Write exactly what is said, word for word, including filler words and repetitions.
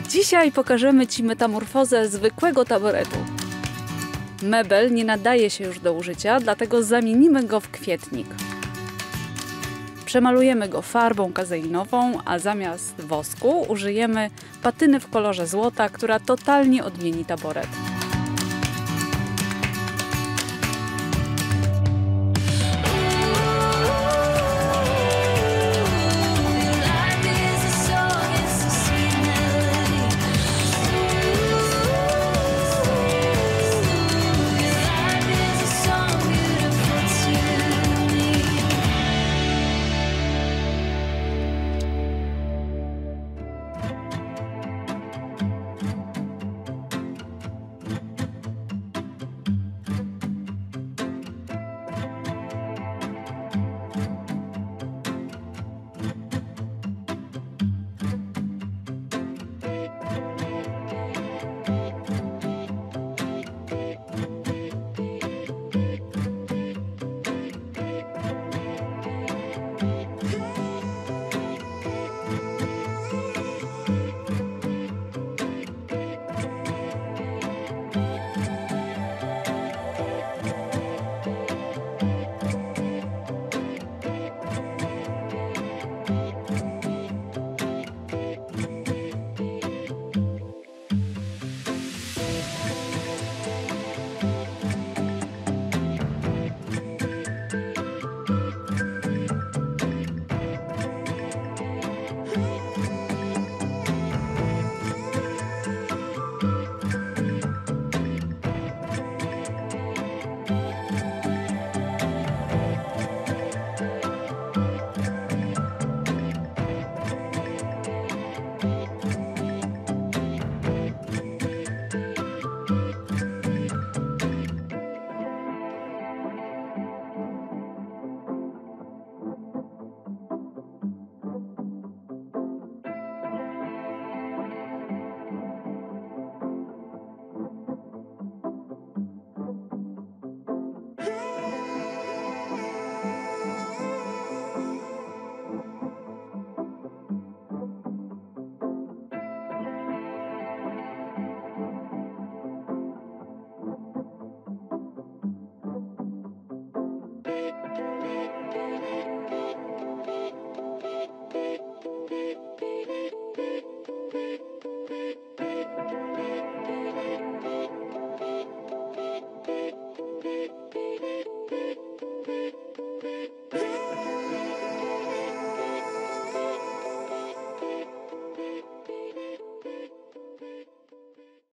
Dzisiaj pokażemy Ci metamorfozę zwykłego taboretu. Mebel nie nadaje się już do użycia, dlatego zamienimy go w kwietnik. Przemalujemy go farbą kazeinową, a zamiast wosku użyjemy patyny w kolorze złota, która totalnie odmieni taboret.